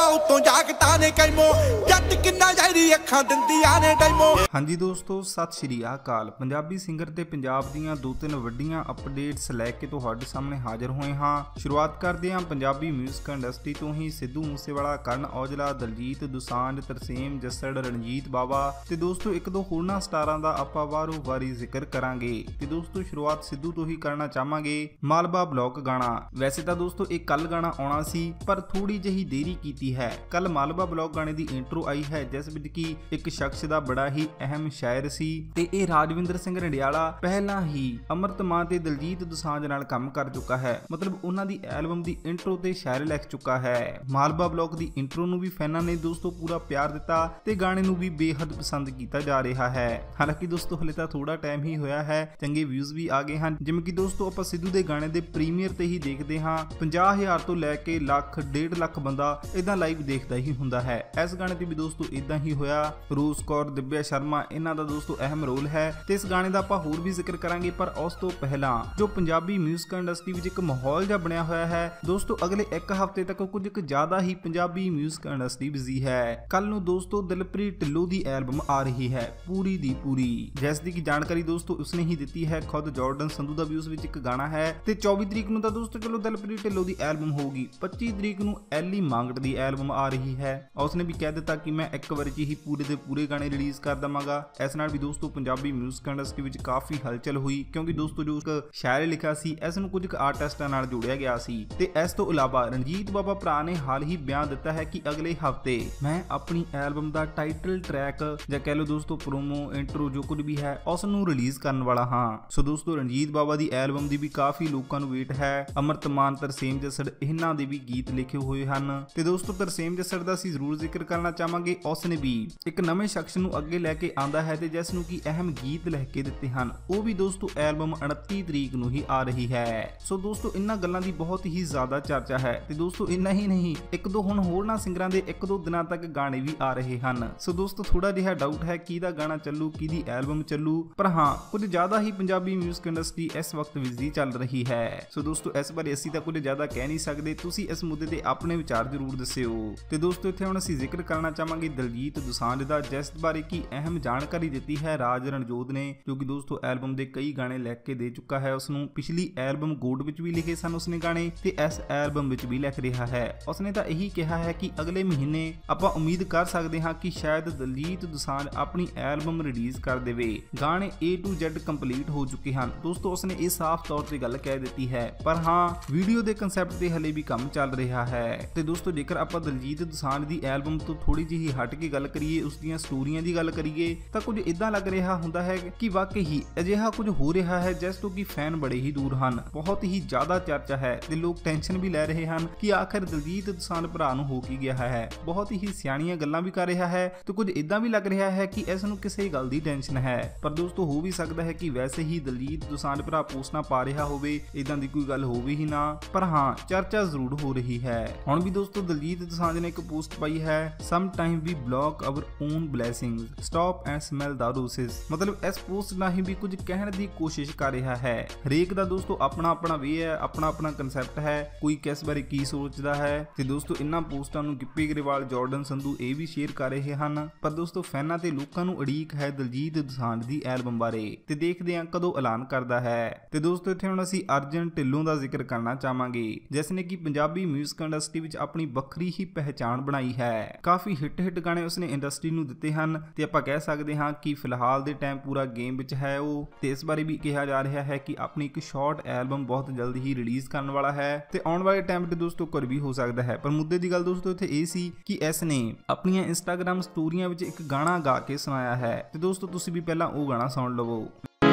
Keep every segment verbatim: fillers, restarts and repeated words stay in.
उतों जागता ने कैमो जट किन्ना जहरी अखां दिंदियां ने डैमो। हाँ जी दोस्तों, सत श्री अकाल। पंजाबी सिंगर ते पंजाब दीयां दो तीन वड्डियां अपडेट्स लैके तुहाडे सामने हाजिर होए हाँ। शुरुआत करदे हां पंजाबी म्यूजिक इंडस्ट्री तो ही। सिद्धू मूसेवाला, करण औजला, दलजीत दोसांझ, तरसेम जस्सड़, रणजीत बावा ते दोस्तों एक दो होरना स्टारां दा आपां वारो वारी जिक्र करांगे। ते दोस्तों शुरुआत सिद्धू तो ही करना चाहांगे। मालवा ब्लॉक गाना, वैसे तो दोस्तों एक कल गाना आउणा सी पर थोड़ी जही देरी कीती है। कल मालवा ब्लॉक गाने दी इंट्रो आई है जिस विच कि एक शख्स दा बड़ा ही अहम शायर सी ते ए राजविंदर सिंह रंडियाला पहला ही अमृत मान ते दलजीत दोसांझ नाल काम कर चुका है। मतलब उन्हां दी एल्बम दी इंट्रो ते शायर लिख चुका है। मालवा ब्लॉक दी इंट्रो नूं भी फैनां ने दोस्तों पूरा प्यार दिता ते गाने नूं भी बेहद पसंद कीता जा रहा है। हालांकि दोस्तों हले तां थोड़ा टाइम ही होया है, चंगे व्यूज भी आ गए हैं। जिवें कि दोस्तों आपां सिद्धू दे गाने दे प्रीमियर ते ही देखदे हां पचास हज़ार तो लैके ਲੱਖ डेढ़ ਲੱਖ ਬੰਦਾ ਇਦਾਂ ਲਾਈਵ ਦੇਖਦਾ ਹੀ ਹੁੰਦਾ ਹੈ। ਇਸ ਗਾਣੇ ਤੇ ਵੀ ਦੋਸਤੋ ਇਦਾਂ ਹੀ ਹੋਇਆ। ਰੋਜ਼ ਕੌਰ, ਦਿਵਿਆ ਸ਼ਰਮਾ ਇਹਨਾਂ ਦਾ ਦੋਸਤੋ ਅਹਿਮ ਰੋਲ ਹੈ ਤੇ ਇਸ ਗਾਣੇ ਦਾ ਆਪਾਂ ਹੋਰ ਵੀ ਜ਼ਿਕਰ ਕਰਾਂਗੇ। ਪਰ ਉਸ ਤੋਂ ਪਹਿਲਾਂ ਜੋ ਪੰਜਾਬੀ 뮤직 ਇੰਡਸਟਰੀ ਵਿੱਚ ਇੱਕ ਮਾਹੌਲ ਜਿਹਾ ਬਣਿਆ ਹੋਇਆ ਹੈ ਦੋਸਤੋ, ਅਗਲੇ ਇੱਕ ਹਫ਼ਤੇ ਤੱਕ ਕੁਝ ਕੁ ਜ਼ਿਆਦਾ ਹੀ ਪੰਜਾਬੀ 뮤직 ਇੰਡਸਟਰੀ ਬਿਜ਼ੀ ਹੈ। ਕੱਲ ਨੂੰ ਦੋਸਤੋ ਦਿਲਪ੍ਰੀਤ ਢਿੱਲੋਂ ਦੀ ਐਲਬਮ ਆ ਰਹੀ ਹੈ ਪੂਰੀ ਦੀ ਪੂਰੀ, ਜਿਸ ਦੀ ਕੀ ਜਾਣਕਾਰੀ ਦੋਸਤੋ ਉਸਨੇ ਹੀ ਦਿੱਤੀ ਹੈ। ਖੁਦ ਜਾਰਡਨ ਸੰਧੂ ਦਾ ਵੀ ਉਸ ਵਿੱਚ ਇੱਕ ਗਾਣਾ ਹੈ ਤੇ ਚੌਵੀ ਤਰੀਕ ਨੂੰ ਤਾਂ ਦੋਸਤੋ ਚਲੋ ਦਿਲਪ੍ਰੀਤ ਢਿੱਲੋਂ ਦੀ ਐਲਬਮ ਹੋਊਗੀ। ਪੱਚੀ ਤਰੀਕ ਨੂੰ ਐਲੀ ਮੰਗਟ ਦੀ ਐਲਬਮ ਆ ਰਹੀ ਹੈ। ਉਸਨੇ ਵੀ ਕਹਿ ਦਿੱਤਾ ਕਿ ਮੈਂ ਇੱਕ ਵਾਰ 'ਚ ਹੀ ਪੂਰੇ ਦੇ ਪੂਰੇ ਗਾਣੇ ਰਿਲੀਜ਼ ਕਰ ਦਵਾਂਗਾ। ਇਸ ਨਾਲ ਵੀ ਦੋਸਤੋ ਪੰਜਾਬੀ 뮤직 ਇੰਡਸਟਰੀ ਵਿੱਚ ਕਾਫੀ ਹਲਚਲ ਹੋਈ ਕਿਉਂਕਿ ਦੋਸਤੋ ਜੋ ਇੱਕ ਸ਼ਾਇਰ ਲਿਖਿਆ ਸੀ ਇਸ ਨੂੰ ਕੁਝ ਆਰਟਿਸਟਾਂ ਨਾਲ ਜੋੜਿਆ ਗਿਆ ਸੀ। ਤੇ ਇਸ ਤੋਂ ਇਲਾਵਾ ਰਣਜੀਤ ਬਾਵਾ ਭਰਾ ਨੇ ਹਾਲ ਹੀ ਬਿਆਨ ਦਿੱਤਾ ਹੈ ਕਿ ਅਗਲੇ ਹਫ਼ਤੇ ਮੈਂ ਆਪਣੀ ਐਲਬਮ ਦਾ ਟਾਈਟਲ ਟਰੈਕ ਜਾਂ ਕਹਿ ਲਓ ਦੋਸਤੋ ਪ੍ਰੋਮੋ ਇੰਟਰੋ ਜੋ ਕੁਝ ਵੀ ਹੈ ਉਸ ਨੂੰ ਰਿਲੀਜ਼ ਕਰਨ ਵਾਲਾ ਹਾਂ। ਸੋ ਦੋਸਤੋ ਰਣਜੀਤ ਬਾਵਾ ਦੀ ਐਲਬਮ ਦੀ ਵੀ ਕਾਫੀ ਲੋਕਾਂ ਨੂੰ ਵੇਟ ਹੈ। ਅਮਰਤ ਮਾਨ, ਤਰਸੇਮ ਜੱਸੜ ਇਹਨਾਂ ਦੇ ਵੀ ਗੀਤ ਲਿਖੇ ਹੋਏ ਹਨ ਤੇ ਦੋਸਤੋ ਤਰਸੇਮ ਜੱਸੜ ਦਾ ਅਸੀਂ ਜ਼ਰੂਰ ਜ਼ਿਕਰ ਕਰਨਾ ਚਾਹਾਂਗੇ। ਉਸਨੇ ਵੀ ਇੱਕ ਨਵੇਂ ਸ਼ਖਸ ਨੂੰ ਅੱਗੇ ਲੈ ਕੇ ਆਂਦਾ ਹੈ ਤੇ ਜਿਸ ਨੂੰ ਕਿ ਅਹਿਮ ਗੀਤ ਲਿਖ ਕੇ ਦਿੱਤੇ ਹਨ। ਉਹ ਵੀ ਦੋਸਤੋ ਐਲਬਮ ਉਨੱਤੀ ਤਰੀਕ ਨੂੰ ਹੀ ਆ ਰਹੀ ਹੈ। ਸੋ ਦੋਸਤੋ ਇਹਨਾਂ ਗੱਲਾਂ ਦੀ ਬਹੁਤ ਹੀ ਜ਼ਿਆਦਾ ਚਰਚਾ ਹੈ ਤੇ ਦੋਸਤੋ ਇੰਨਾ ਹੀ ਨਹੀਂ, ਇੱਕ ਦੋ ਹੁਣ ਹੋਰਨਾਂ ਸਿੰਗਰਾਂ ਦੇ ਇੱਕ ਦੋ ਦਿਨਾਂ ਤੱਕ ਗਾਣੇ ਵੀ ਆ ਰਹੇ ਹਨ। ਸੋ ਦੋਸਤੋ ਥੋੜਾ ਜਿਹਾ ਡਾਊਟ ਹੈ ਕਿਹਦਾ ਗਾਣਾ ਚੱਲੂ, ਕਿਹਦੀ ਐਲਬਮ ਚੱਲੂ। ਪਰ ਹਾਂ ਕੁਝ ਜ਼ਿਆਦਾ ਹੀ ਪੰਜਾਬੀ 뮤직 ਇੰਡਸਟਰੀ ਇਸ ਵਕਤ ਬਿਜ਼ੀ ਚੱਲ ਰਹੀ ਹੈ। ਸੋ ਦੋਸਤੋ ਇਸ ਬਾਰੇ ਅਸੀਂ ਤਾਂ ਕੁਝ ਜ਼ਿਆਦਾ ਕਹਿ ਨਹੀਂ ਸਕਦੇ, ਤੁਸੀਂ ਇਸ ਮੁੱਦੇ ਤੇ ਆਪਣੇ ਵਿਚਾਰ ਜ਼ਰੂਰ ਦੱਸਿਓ। ਤੇ ਦੋਸਤੋ ਇੱਥੇ ਹੁਣ ਅਸੀਂ ਜ਼ਿਕਰ ਕਰਨਾ ਚਾਹਾਂਗੇ ਦਲਜੀਤ ਦੋਸਾਂਝ ਦਾ, ਜਿਸ ਬਾਰੇ ਕੀ ਅਹਿਮ ਜਾਣਕਾਰੀ ਦਿੱਤੀ ਹੈ ਰਾਜ ਰਣਜੋਤ ਨੇ, ਜੋ ਕਿ ਦੋਸਤੋ ਐਲਬਮ ਦੇ ਕਈ ਗਾਣੇ ਲਿਖ ਕੇ ਦੇ ਚੁੱਕਾ ਹੈ। ਉਸਨੂੰ ਪਿਛਲੀ ਐਲਬਮ ਗੋਡ ਵਿੱਚ ਵੀ ਲਿਖੇ ਸਨ ਉਸਨੇ ਗਾਣੇ ਤੇ ਇਸ ਐਲਬਮ ਵਿੱਚ ਵੀ ਲਿਖ ਰਿਹਾ ਹੈ। ਉਸਨੇ ਤਾਂ ਇਹੀ ਕਿਹਾ ਹੈ ਕਿ ਅਗਲੇ ਮਹੀਨੇ ਆਪਾਂ ਉਮੀਦ ਕਰ ਸਕਦੇ ਹਾਂ ਕਿ ਸ਼ਾਇਦ ਦਲਜੀਤ ਦੋਸਾਂਝ ਆਪਣੀ ਐਲਬਮ ਰਿਲੀਜ਼ ਕਰ ਦੇਵੇ। ਗਾਣੇ A to Z ਕੰਪਲੀਟ ਹੋ ਚੁੱਕੇ ਹਨ ਦੋਸਤੋ, ਉਸਨੇ ਇਹ ਸਾਫ਼ ਤੌਰ ਤੇ ਗੱਲ ਕਹਿ ਦਿੱਤੀ ਹੈ। ਪਰ ਹਾਂ ਵੀਡੀਓ ਦੇ ਕਨਸੈਪਟ ਤੇ ਹਲੇ ਵੀ ਕੰਮ ਚੱਲ ਰਿਹਾ ਹੈ। ਤੇ ਦੋਸਤੋ ਜੇਕਰ ਆਪਾਂ ਦਲਜੀਤ ਦੋਸਾਂਝ ਦੀ ਐਲਬਮ ਤੋਂ ਥੋੜੀ ਜਿਹੀ ਹਟ ਕੇ ਗੱਲ ਕਰੀਏ, ਉਸ ਦੀਆਂ ਸਟੋਰੀਆਂ ਦੀ ਗੱਲ ਕਰੀਏ ਤਾਂ ਕੁਝ ਇਦਾਂ ਲੱਗ ਰਿਹਾ ਹੁੰਦਾ ਹੈ ਕਿ ਵਾਕਈ ਹੀ ਅਜਿਹਾ ਕੁਝ ਹੋ ਰਿਹਾ ਹੈ ਜਿਸ ਤੋਂ ਕਿ ਫੈਨ ਬੜੇ ਹੀ ਦੂਰ ਹਨ। ਬਹੁਤ ਹੀ ਜ਼ਿਆਦਾ ਚਰਚਾ ਹੈ ਤੇ ਲੋਕ ਟੈਨਸ਼ਨ ਵੀ ਲੈ ਰਹੇ ਹਨ ਕਿ ਆਖਿਰ ਦਲਜੀਤ ਦੋਸਾਂਝ ਭਰਾ ਨੂੰ ਹੋ ਕੀ ਗਿਆ ਹੈ। ਬਹੁਤ ਹੀ ਸਿਆਣੀਆਂ ਗੱਲਾਂ ਵੀ ਕਰ ਰਿਹਾ ਹੈ ਤੇ ਕੁਝ ਇਦਾਂ ਵੀ ਲੱਗ ਰਿਹਾ ਹੈ ਕਿ ਇਸ ਨੂੰ ਕਿਸੇ ਗੱਲ ਦੀ ਟੈਨਸ਼ਨ ਹੈ। ਪਰ ਦੋਸਤੋ ਹੋ ਵੀ ਸਕਦਾ ਹੈ ਕਿ ਵੈਸੇ ਹੀ ਦਲਜੀਤ ਦੋਸਾਂਝ ਭਰਾ ਪੋਸਟਾਂ ਪਾ ਰਿਹਾ ਹੋਵੇ, ਇਦਾਂ ਦੀ ਕੋਈ ਗੱਲ ਹੋਵੇ ਹੀ ਨਾ। ਪਰ ਹਾਂ ਚਰਚਾ ਜ਼ਰੂਰ ਹੋ ਰਹੀ ਹੈ। ਹੁਣ ਵੀ ਦੋਸਤੋ ਦਲਜੀਤ ਦੋਸਾਂਝ ਨੇ ਇੱਕ ਪੋਸਟ ਪਾਈ ਹੈ, some time we block our own blessings stop and smell the roses. ਮਤਲਬ ਇਸ ਪੋਸਟ ਨਾਲ ਹੀ ਵੀ ਕੁਝ ਕਹਿਣ ਦੀ ਕੋਸ਼ਿਸ਼ ਕਰ ਰਿਹਾ ਹੈ। ਹਰੇਕ ਦਾ ਦੋਸਤੋ ਆਪਣਾ ਆਪਣਾ ਵੇ ਹੈ, ਆਪਣਾ ਆਪਣਾ ਕਨਸੈਪਟ ਹੈ, ਕੋਈ ਕਿਸ ਬਾਰੇ ਕੀ ਸੋਚਦਾ ਹੈ। ਤੇ ਦੋਸਤੋ ਇਹਨਾਂ ਪੋਸਟਾਂ ਨੂੰ ਗਿੱਪੀ ਗਰੇਵਾਲ, ਜਾਰਡਨ ਸੰਧੂ ਇਹ ਵੀ ਸ਼ੇਅਰ ਕਰ ਰਹੇ ਹਨ। ਪਰ ਦੋਸਤੋ ਫੈਨਾਂ ਤੇ ਲੋਕਾਂ ਨੂੰ ਉਡੀਕ ਹੈ ਦਲਜੀਤ ਦੋਸਾਂਝ ਦੀ ਐਲਬਮ ਬਾਰੇ ਤੇ ਦੇਖਦੇ ਹਾਂ ਕਦੋਂ ਐਲਾਨ ਕਰਦਾ ਹੈ। ਤੇ ਦੋਸਤੋ ਇੱਥੇ ਹੁਣ ਅਸੀਂ ਅਰਜਨ ਢਿੱਲੋਂ ਦਾ ਜ਼ਿਕਰ ਕਰਨਾ ਚਾਹਾਂਗੇ, ਜਿਸ ਨੇ ਕਿ ਪੰਜਾਬੀ 뮤직 ਇੰਡਸਟਰੀ ਵਿੱਚ ਆਪਣੀ ਵੱਖਰੀ ਹੀ ਪਹਿਚਾਣ ਬਣਾਈ ਹੈ। ਕਾਫੀ ਹਿੱਟ ਹਿੱਟ ਗਾਣੇ ਉਸਨੇ ਇੰਡਸਟਰੀ ਨੂੰ ਦਿੱਤੇ ਹਨ ਤੇ ਆਪਾਂ ਕਹਿ ਸਕਦੇ ਹਾਂ ਕਿ ਫਿਲਹਾਲ ਦੇ ਟਾਈਮ ਪੂਰਾ ਗੇਮ ਵਿੱਚ ਹੈ ਉਹ। ਤੇ ਇਸ ਬਾਰੇ ਵੀ ਕਿਹਾ ਜਾ ਰਿਹਾ ਹੈ ਕਿ ਆਪਣੀ ਇੱਕ ਸ਼ਾਰਟ ਐਲਬਮ ਬਹੁਤ ਜਲਦੀ ਹੀ ਰਿਲੀਜ਼ ਕਰਨ ਵਾਲਾ ਹੈ ਤੇ ਆਉਣ ਵਾਲੇ ਟਾਈਮ ਤੇ ਦੋਸਤੋ ਕੁਝ ਵੀ ਹੋ ਸਕਦਾ ਹੈ। ਪਰ ਮੁੱਦੇ ਦੀ ਗੱਲ ਦੋਸਤੋ ਇੱਥੇ ਇਹ ਸੀ ਕਿ ਇਸ ਨੇ ਆਪਣੀਆਂ ਇੰਸਟਾਗ੍ਰਾਮ ਸਟੋਰੀਆਂ ਵਿੱਚ ਇੱਕ ਗਾਣਾ ਗਾ ਕੇ ਸੁਣਾਇਆ ਹੈ ਤੇ ਦੋਸਤੋ ਤੁਸੀਂ ਵੀ ਪਹਿਲਾਂ ਉਹ ਗਾਣਾ ਸੁਣ ਲਵੋ।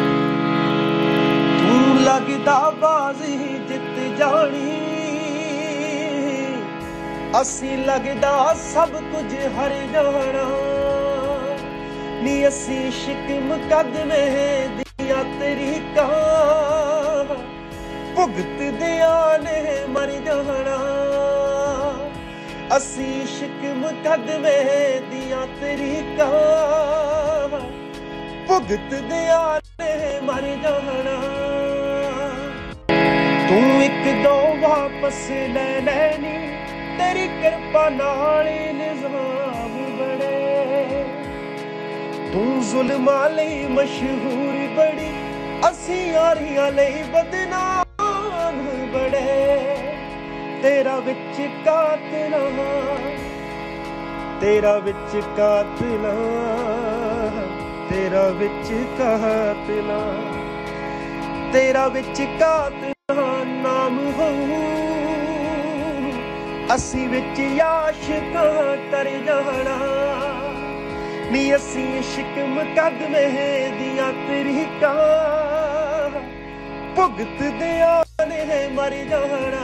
ਤੂੰ ਲੱਗਦਾ ਬਾਜ਼ੀ ਜਿੱਤ ਜਾਣੀ, ਅਸੀਂ ਲੱਗਦਾ ਸਭ ਕੁਝ ਹਰ ਜਾਣਾ ਨੀ, ਅਸੀਂ ਇਸ਼ਕ ਮੁਕੱਦਮੇ ਦੀਆਂ ਤਰੀਕਾਂ ਭੁਗਤਦਿਆਂ ਨੇ ਮਰ ਜਾਣਾ। ਅਸੀਂ ਇਸ਼ਕ ਮੁਕੱਦਮੇ ਦੀਆਂ ਤਰੀਕਾਂ ਭੁਗਤਦਿਆਂ ਨੇ ਮਰ ਜਾਣਾ। ਤੂੰ ਇੱਕ ਦੋ ਵਾਪਸ ਲੈ ਲੈਣੀ, तेरी ਕਿਰਪਾ ਨਾਲ ਹੀ ਨਿਜ਼ਾਮ ਬਣੇ। ਤੂੰ ਜ਼ੁਲਮਾਂ ਲਈ ਮਸ਼ਹੂਰ ਬੜੀ, ਅਸੀਂ ਯਾਰੀਆਂ ਲਈ ਬਦਨਾਮ ਬੜੇ। ਤੇਰਾ ਵਿੱਚ ਕਾਤਲਾਂ, ਤੇਰਾ ਵਿੱਚ ਕਾਤਲਾਂ, ਤੇਰਾ ਵਿੱਚ ਕਾਤਲਾਂ, ਤੇਰਾ ਵਿੱਚ ਕਾਤਲਾਂ ਨਾਮ ਹੋਊ। ਅਸੀਂ ਵਿੱਚ ਆਸ਼ਿਕਾਂ ਤਰ ਜਾਣਾ ਨੀ, ਅਸੀਂ ਇਸ਼ਕ ਮੁਕੱਦਮੇ ਦੀਆਂ ਤਰੀਕਾਂ ਭੁਗਤਦਿਆਂ ਨੇ ਮਰ ਜਾਣਾ।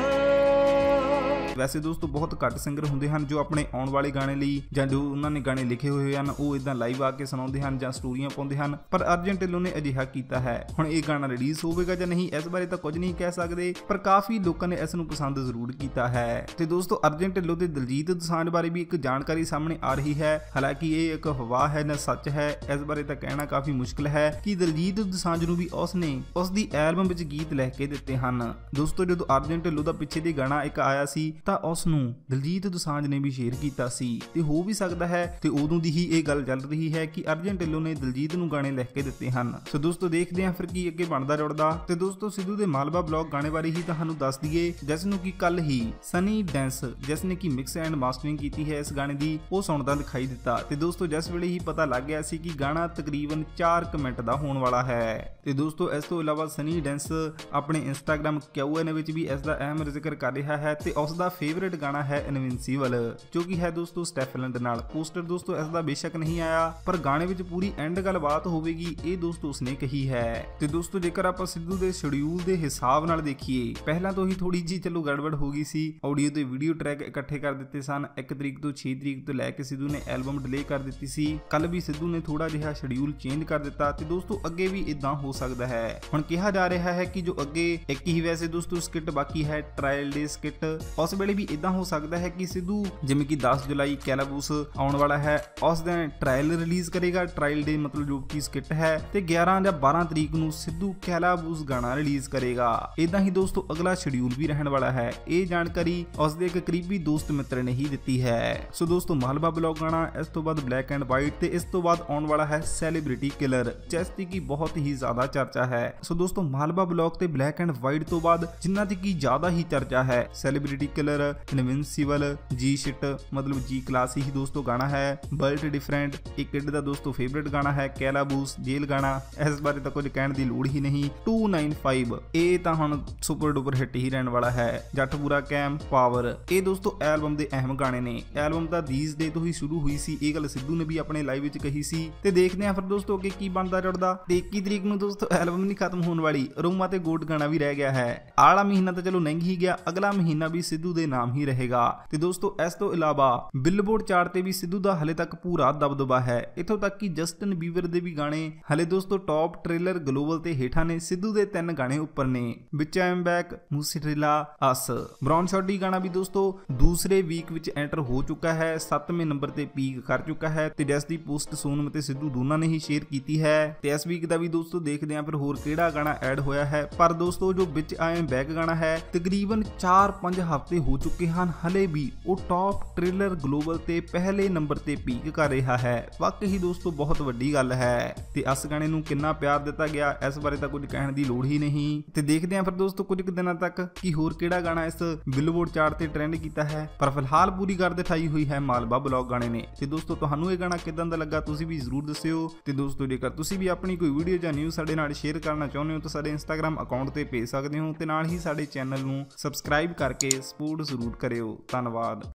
ਵੈਸੇ ਦੋਸਤੋ ਬਹੁਤ ਘੱਟ ਸਿੰਗਰ ਹੁੰਦੇ ਹਨ ਜੋ ਆਪਣੇ ਆਉਣ ਵਾਲੇ ਗਾਣੇ ਲਈ ਜਾਂ ਜੋ ਉਹਨਾਂ ਨੇ ਗਾਣੇ ਲਿਖੇ ਹੋਏ ਹਨ ਉਹ ਇਦਾਂ ਲਾਈਵ ਆ ਕੇ ਸੁਣਾਉਂਦੇ ਹਨ ਜਾਂ ਸਟੋਰੀਆਂ ਪਾਉਂਦੇ ਹਨ, ਪਰ ਅਰਜਨ ਢਿੱਲੋਂ ਨੇ ਅਜਿਹਾ ਕੀਤਾ ਹੈ। ਹੁਣ ਇਹ ਗਾਣਾ ਰਿਲੀਜ਼ ਹੋਵੇਗਾ ਜਾਂ ਨਹੀਂ ਇਸ ਬਾਰੇ ਤਾਂ ਕੁਝ ਨਹੀਂ ਕਹਿ ਸਕਦੇ, ਪਰ ਕਾਫੀ ਲੋਕਾਂ ਨੇ ਇਸ ਨੂੰ ਪਸੰਦ ਜ਼ਰੂਰ ਕੀਤਾ ਹੈ। ਤੇ ਦੋਸਤੋ ਅਰਜਨ ਢਿੱਲੋਂ ਤੇ ਦਿਲਜੀਤ ਦੋਸਾਂਝ ਬਾਰੇ ਵੀ ਇੱਕ ਜਾਣਕਾਰੀ ਸਾਹਮਣੇ ਆ ਰਹੀ ਹੈ। ਹਾਲਾਂਕਿ ਇਹ ਇੱਕ ਅਫਵਾਹ ਹੈ ਨਾ ਸੱਚ ਹੈ, ਇਸ ਬਾਰੇ ਤਾਂ ਕਹਿਣਾ ਕਾਫੀ ਮੁਸ਼ਕਿਲ ਹੈ ਕਿ ਦਿਲਜੀਤ ਦੋਸਾਂਝ ਨੂੰ ਵੀ ਉਸ ਨੇ ਉਸ ਦੀ ਐਲਬਮ ਵਿੱਚ ਗੀਤ ਲਿਖ ਕੇ ਦਿੱਤੇ ਹਨ। ਦੋਸਤੋ ਜਦੋਂ ਅਰਜਨ ਢਿੱਲੋਂ ਦਾ ਪਿੱਛੇ ਦੇ ਗਾਣਾ ਇੱਕ ਆਇਆ ਸੀ ਤਾਂ ਉਸ ਨੂੰ ਦਿਲਜੀਤ ਦੋਸਾਂਝ ਨੇ ਵੀ ਸ਼ੇਅਰ ਕੀਤਾ ਸੀ, ਤੇ ਹੋ ਵੀ ਸਕਦਾ ਹੈ ਤੇ ਉਦੋਂ ਦੀ ਹੀ ਇਹ ਗੱਲ ਚੱਲ ਰਹੀ ਹੈ ਕਿ ਅਰਜਨ ਢਿੱਲੋਂ ਨੇ ਦਿਲਜੀਤ ਨੂੰ ਗਾਣੇ ਲਿਖ ਕੇ ਦਿੱਤੇ ਹਨ। ਸੋ ਦੋਸਤੋ ਦੇਖਦੇ ਹਾਂ ਫਿਰ ਕੀ ਅੱਗੇ ਬਣਦਾ ਜੁੜਦਾ। ਤੇ ਦੋਸਤੋ ਸਿੱਧੂ ਦੇ ਮਾਲਵਾ ਬਲੌਗ ਗਾਣੇ ਬਾਰੇ ਹੀ ਤੁਹਾਨੂੰ ਦੱਸ ਦਈਏ, ਜਿਸ ਨੂੰ ਕਿ ਕੱਲ ਹੀ ਸਨੀ ਡੈਂਸ ਜਿਸ ਨੇ ਕਿ ਮਿਕਸ ਐਂਡ ਮਾਸਟਰਿੰਗ ਕੀਤੀ ਹੈ ਇਸ ਗਾਣੇ ਦੀ, ਉਹ ਸੁਣਦਾ ਦਿਖਾਈ ਦਿੱਤਾ। ਤੇ ਦੋਸਤੋ ਜਿਸ ਵੇਲੇ ਹੀ ਪਤਾ ਲੱਗ ਗਿਆ ਸੀ ਕਿ ਗਾਣਾ ਤਕਰੀਬਨ ਚਾਰ ਮਿੰਟ ਦਾ ਹੋਣ ਵਾਲਾ ਹੈ। ਤੇ ਦੋਸਤੋ ਇਸ ਤੋਂ ਇਲਾਵਾ ਸਨੀ ਡੈਂਸ ਆਪਣੇ ਇੰਸਟਾਗ੍ਰਾਮ ਕਿਊ ਐਨ ਵਿੱਚ ਵੀ ਇਸ ਦਾ ਅਹਿਮ ਜ਼ਿਕਰ ਕਰ ਰਿਹਾ ਹੈ ਤੇ ਉਸ ਦਾ ਫੇਵਰੇਟ ਗਾਣਾ ਹੈ ਇਨਵਿੰਸੀਬਲ, ਜੋ ਕਿ ਹੈ ਦੋਸਤੋ ਸਟੈਫਲੈਂਡ ਨਾਲ। ਪੋਸਟਰ ਦੋਸਤੋ ਇਸ ਦਾ ਬੇਸ਼ੱਕ ਨਹੀਂ ਆਇਆ, ਪਰ ਗਾਣੇ ਵਿੱਚ ਪੂਰੀ ਐਂਡ ਗੱਲਬਾਤ ਹੋਵੇਗੀ ਇਹ ਦੋਸਤੋ ਉਸਨੇ ਕਹੀ ਹੈ। ਤੇ ਦੋਸਤੋ ਜੇਕਰ ਆਪਾਂ ਸਿੱਧੂ ਦੇ ਸ਼ਡਿਊਲ ਦੇ ਹਿਸਾਬ ਨਾਲ ਦੇਖੀਏ, ਪਹਿਲਾਂ ਤੋਂ ਹੀ ਥੋੜੀ ਜੀ ਚਲੋ ਗੜਬੜ ਹੋ ਗਈ ਸੀ। ਆਡੀਓ ਤੇ ਵੀਡੀਓ ਟਰੈਕ ਇਕੱਠੇ ਕਰ ਦਿੱਤੇ ਸਨ। ਇੱਕ ਤਰੀਕ ਤੋਂ ਛੇ ਤਰੀਕ ਤੋਂ ਲੈ ਕੇ ਸਿੱਧੂ ਨੇ ਐਲਬਮ ਡਿਲੇ ਕਰ ਦਿੱਤੀ ਸੀ। ਕੱਲ ਵੀ ਸਿੱਧੂ ਨੇ ਥੋੜਾ ਜਿਹਾ ਸ਼ਡਿਊਲ ਚੇਂਜ ਕਰ ਦਿੱਤਾ ਤੇ ਦੋਸਤੋ ਅੱਗੇ ਵੀ ਇਦਾਂ ਹੋ ਸਕਦਾ ਹੈ। ਹੁਣ ਕਿਹਾ ਜਾ ਰਿਹਾ ਹੈ ਕਿ ਜੋ ਅੱਗੇ ਇੱਕ ਹੀ ਵੈਸੇ ਦੋਸਤੋ ਸਕਿੱਟ ਬਾਕੀ ਹੈ, ਟ੍ਰਾਇਲ ਡੇ ਸਕਿੱਟ, ਉਸ ਵੇਲੇ ਵੀ ਇਦਾਂ ਹੋ ਸਕਦਾ ਹੈ ਕਿ ਸਿੱਧੂ ਜਿਵੇਂ ਕਿ ਦਸ ਜੁਲਾਈ ਕੈਲਾਬੂਸ ਆਉਣ ਵਾਲਾ ਹੈ, ਉਸ ਦਿਨ ਟ੍ਰਾਇਲ ਰਿਲੀਜ਼ ਕਰੇਗਾ। ਟ੍ਰਾਇਲ ਡੇ ਮਤਲਬ ਜੋ ਕਿ ਸਕਿੱਟ ਹੈ, ਤੇ ਗਿਆਰਾਂ ਜਾਂ ਬਾਰਾਂ ਤਰੀਕ ਨੂੰ ਸਿੱਧੂ ਕੈਲਾਬੂਸ ਗਾਣਾ ਰਿਲੀਜ਼ ਕਰੇਗਾ। ਇਦਾਂ ਹੀ ਦੋਸਤੋ ਅਗਲਾ ਸ਼ਡਿਊਲ ਵੀ ਰਹਿਣ ਵਾਲਾ ਹੈ। ਇਹ ਜਾਣਕਾਰੀ ਉਸ ਦੇ ਇੱਕ ਕਰੀਬੀ ਦੋਸਤ ਮਿੱਤਰ ਨੇ ਹੀ ਦਿੱਤੀ ਹੈ। ਸੋ ਦੋਸਤੋ ਮਾਲਵਾ ਬਲੌਗ ਗਾਣਾ, ਇਸ ਤੋਂ ਬਾਅਦ ਬਲੈਕ ਐਂਡ ਵਾਈਟ, ਤੇ ਇਸ ਤੋਂ ਬਾਅਦ ਆਉਣ ਵਾਲਾ ਹੈ ਸੈਲੀਬ੍ਰਿਟੀ ਕਿਲਰ, ਜਿਸ ਦੀ ਕੀ ਬਹੁਤ ਹੀ ਜ਼ਿਆਦਾ ਚਰਚਾ ਹੈ। ਸੋ ਦੋਸਤੋ ਮਾਲਵਾ ਬਲੌਗ ਤੇ ਬਲੈਕ ਐਂਡ ਵਾਈਟ ਤੋਂ ਬਾਅਦ ਜਿਨ੍ਹਾਂ ਦੀ ਕੀ ਜ਼ਿਆਦਾ ਹੀ ਚਰਚਾ ਹੈ, ਸੈਲੀਬ੍ਰਿਟੀ ਕਿਲਰ, ਇਨਵਿੰਸੀਬਲ, ਜੀ ਸ਼ਿਟ ਮਤਲਬ ਜੀ ਕਲਾਸ ਹੀ ਦੋਸਤੋ ਗਾਣਾ ਹੈ, ਬਲਟ ਡਿਫਰੈਂਟ, ਇੱਕ ਕਿਡ ਦਾ ਦੋਸਤੋ ਫੇਵਰੇਟ ਗਾਣਾ ਹੈ, ਕੈਲਾਬੂਸ, ਜੇਲ ਗਾਣਾ, ਇਸ ਬਾਰੇ ਤਾਂ ਕੁਝ ਕਹਿਣ ਦੀ ਲੋੜ ਹੀ ਨਹੀਂ। ਟੂ ਨਾਈਨ ਫਾਈਵ ਇਹ ਤਾਂ ਹੁਣ ਸੁਪਰ ਡੁਪਰ ਹਿੱਟ ਹੀ ਰਹਿਣ ਵਾਲਾ ਹੈ। ਜੱਟ ਪੂਰਾ ਕੈਮ, ਪਾਵਰ, ਇਹ ਦੋਸਤੋ ਐਲਬਮ ਦੇ ਅਹਿਮ ਗਾਣੇ ਨੇ। ਐਲਬਮ ਤਾਂ ਦੀਸ ਡੇ ਤੋਂ ਹੀ ਸ਼ੁਰੂ ਹੋਈ ਸੀ, ਇਹ ਗੱਲ ਸਿੱਧੂ ਨੇ ਵੀ ਆਪਣੇ ਲਾਈਵ ਵਿੱਚ ਕਹੀ ਸੀ। ਤੇ ਦੇਖਦੇ ਹਾਂ ਫਿਰ ਦੋਸਤੋ ਅੱਗੇ ਕੀ ਬਣਦਾ ਜੁੜਦਾ। ਤੇ ਇੱਕੀ ਤਰੀਕ ਨੂੰ ਦੋਸਤੋ ਐਲਬਮ ਨਹੀਂ ਖਤਮ ਹੋਣ ਵਾਲੀ, ਰੋਮਾ ਤੇ ਗੋਟ ਗਾਣਾ ਵੀ ਰਹਿ ਗਿਆ ਹੈ। ਆਲਾ ਮਹੀਨਾ ਤਾਂ ਚਲੋ ਲੰਘ ਹੀ ਗਿਆ, ਅਗਲਾ ਮਹੀਨਾ ਵੀ ਸਿੱਧੂ ਦੇ ਨਾਮ ਹੀ ਰਹੇਗਾ। ਤੇ ਦੋਸਤੋ ਇਸ ਤੋਂ ਇਲਾਵਾ ਬਿਲਬੋਰਡ ਚਾਰਟ ਤੇ ਵੀ ਸਿੱਧੂ ਦਾ ਹਲੇ ਤੱਕ ਪੂਰਾ ਦਬਦਬਾ ਹੈ, ਇੱਥੋਂ ਤੱਕ ਕਿ ਜਸਟਿਨ ਬੀਬਰ ਦੇ ਵੀ ਗਾਣੇ ਹਲੇ ਦੋਸਤੋ ਟੌਪ ਟ੍ਰੇਲਰ ਗਲੋਬਲ ਤੇ ਹੇਠਾਂ ਨੇ। ਸਿੱਧੂ ਦੇ ਤਿੰਨ ਗਾਣੇ ਉੱਪਰ ਨੇ, ਵਿੱਚ ਆਈ ਐਮ ਬੈਕ, ਮੂਸੀਟ੍ਰਿਲਾ, ਅਸ। ਬ੍ਰਾਊਨ ਸ਼ੌਡੀ ਗਾਣਾ ਵੀ ਦੋਸਤੋ ਦੂਸਰੇ ਵੀਕ ਵਿੱਚ ਐਂਟਰ ਹੋ ਚੁੱਕਾ ਹੈ, ਸੱਤਵੇਂ ਨੰਬਰ ਤੇ ਪੀਕ ਕਰ ਚੁੱਕਾ ਹੈ, ਤੇ ਜਿਸ ਦੀ ਪੋਸਟ ਸੋਨਮ ਤੇ ਸਿੱਧੂ ਦੋਨਾਂ ਨੇ ਹੀ ਸ਼ੇਅਰ ਕੀਤੀ ਹੈ। ਤੇ ਇਸ ਵੀਕ ਦਾ ਵੀ ਦੋਸਤੋ ਦੇਖਦੇ ਆਂ ਫਿਰ ਹੋਰ ਕਿਹੜਾ ਗਾਣਾ ਐਡ ਹੋਇਆ ਹੈ। ਪਰ ਦੋਸਤੋ ਜੋ ਵਿੱਚ ਆਈ ਐਮ ਬੈਕ ਗਾਣਾ ਹੈ ਤਕਰੀਬਨ ਚਾਰ ਪੰਜ ਹਫ਼ਤੇ ਹੋ ਚੁੱਕੇ ਹਨ, ਹਲੇ ਵੀ ਉਹ ਟੌਪ ਟ੍ਰੇਲਰ ਗਲੋਬਲ ਤੇ ਪਹਿਲੇ ਨੰਬਰ ਤੇ ਪੀਕ ਕਰ ਰਿਹਾ ਹੈ। ਵਾਕਈ ਦੋਸਤੋ ਬਹੁਤ ਵੱਡੀ ਗੱਲ ਹੈ। ਤੇ ਇਸ ਗਾਣੇ ਨੂੰ ਕਿੰਨਾ ਪਿਆਰ ਦਿੱਤਾ ਗਿਆ ਇਸ ਬਾਰੇ ਤਾਂ ਕੁਝ ਕਹਿਣ ਦੀ ਲੋੜ ਹੀ ਨਹੀਂ। ਤੇ ਦੇਖਦੇ ਆਂ ਫਿਰ ਦੋਸਤੋ ਕੁਝ ਕੁ ਦਿਨਾਂ ਤੱਕ ਕਿ ਹੋਰ ਕਿਹੜਾ ਗਾਣਾ ਇਸ ਬਿਲਬੋਰਡ ਚਾਰਟ ਤੇ ਟ੍ਰੈਂਡ ਕੀਤਾ ਹੈ। ਪਰ ਫਿਲਹਾਲ ਪੂਰੀ ਕਰ ਦਿਖਾਈ ਹੋਈ ਹੈ ਮਾਲਵਾ ਬਲੌਗ ਗਾਣੇ ਨੇ। ਤੇ ਦੋਸਤੋ ਤੁਹਾਨੂੰ ਇਹ ਗਾਣਾ ਕਿਦਾਂ ਦਾ ਲੱਗਾ ਤੁਸੀਂ ਵੀ ਜ਼ਰੂਰ ਦੱਸਿਓ। ਤੇ ਦੋਸਤੋ ਜੇਕਰ ਤੁਸੀਂ ਵੀ ਆਪਣੀ ਕੋਈ ਵੀਡੀਓ ਜਾਂ ਨਿਊਜ਼ ਸਾਡੇ ਨਾਲ ਸ਼ੇਅਰ ਕਰਨਾ ਚਾਹੁੰਦੇ ਹੋ ਤਾਂ ਸਾਡੇ ਇੰਸਟਾਗ੍ਰਾਮ ਅਕਾਊਂਟ ਤੇ ਭੇਜ ਸਕਦੇ ਹੋ, ਤੇ ਨਾਲ ਹੀ ਸਾਡੇ ਚੈਨਲ ਨੂੰ ਸਬਸਕ੍ਰਾਈਬ ਕਰਕੇ ਸਪੋਰਟ ਜ਼ਰੂਰ ਕਰਿਓ। ਧੰਨਵਾਦ।